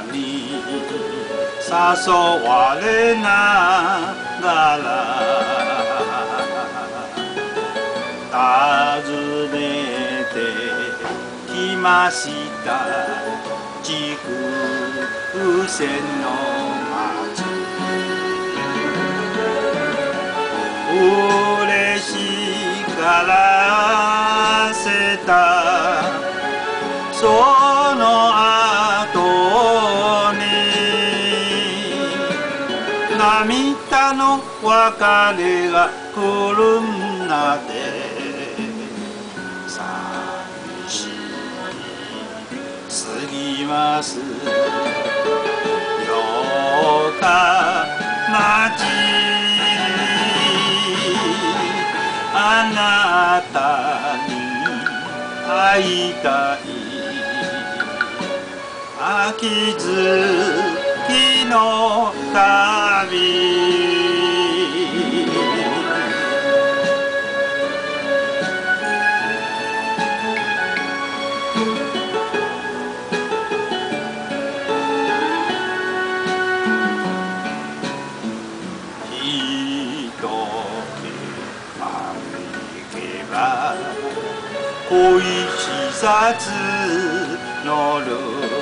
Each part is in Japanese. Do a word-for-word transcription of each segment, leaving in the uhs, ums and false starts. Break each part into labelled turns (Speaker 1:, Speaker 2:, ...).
Speaker 1: に誘われながら訪ねてきました筑豊線の街。嬉しからせたその後に涙の別れが来るんだって寂しいすぎますよか街。あなたに会いたい秋月の旅。恋しさつのる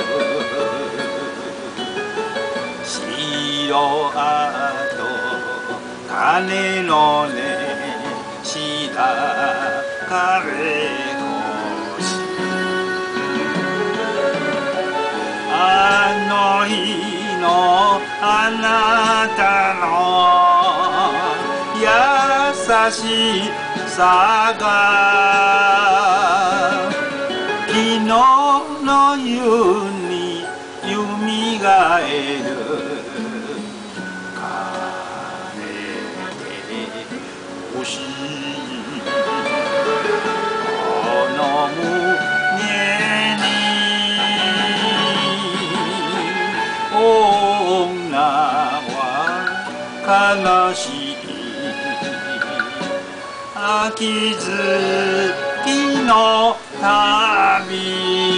Speaker 1: 白あと鐘の音白かれ星。あの日のあなたの優しいさが昨日のようによみがえる。帰ってほしいこの胸に女は悲しい秋月の旅。